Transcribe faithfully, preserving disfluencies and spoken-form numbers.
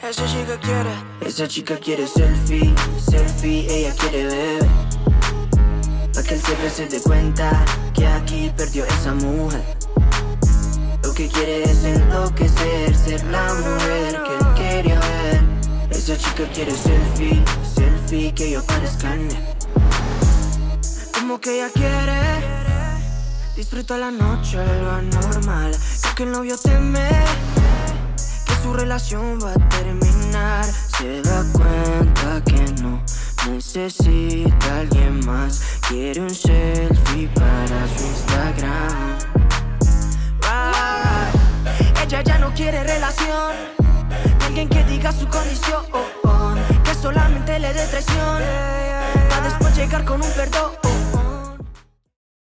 Esa chica quiere, esa chica quiere selfie, selfie, ella quiere ver. Pa' que él siempre se dé cuenta que aquí perdió esa mujer. Lo que quiere es enloquecer, ser la mujer que él quería ver. Esa chica quiere selfie, selfie, que yo parezca en él. Como que ella quiere disfruta la noche, lo anormal. Porque el novio teme que su relación va a terminar. Se da cuenta que no necesita a alguien más. Quiere un selfie para su Instagram. Right. Ella ya no quiere relación, alguien que diga su condición, que solamente le dé traición, para después llegar con un perdón.